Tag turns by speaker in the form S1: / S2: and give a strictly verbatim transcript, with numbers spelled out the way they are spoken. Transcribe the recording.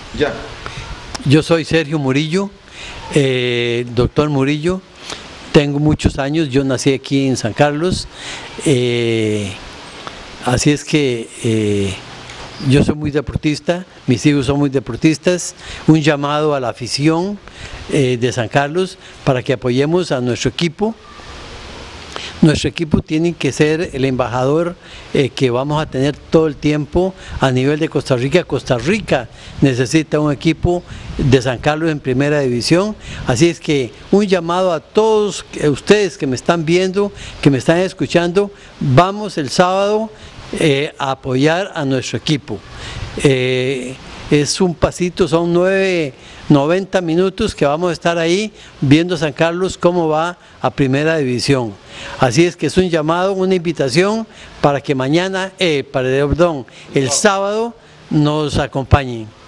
S1: Ya.
S2: Yo soy Sergio Murillo, eh, doctor Murillo. Tengo muchos años, yo nací aquí en San Carlos, eh, así es que eh, yo soy muy deportista, mis hijos son muy deportistas. Un llamado a la afición eh, de San Carlos para que apoyemos a nuestro equipo. Nuestro equipo tiene que ser el embajador eh, que vamos a tener todo el tiempo a nivel de Costa Rica. Costa Rica necesita un equipo de San Carlos en primera división, así es que un llamado a todos ustedes que me están viendo, que me están escuchando, vamos el sábado eh, a apoyar a nuestro equipo. Eh, es un pasito, son nueve, noventa minutos que vamos a estar ahí viendo San Carlos cómo va a primera división. Así es que es un llamado, una invitación para que mañana, eh, perdón, el sábado nos acompañen.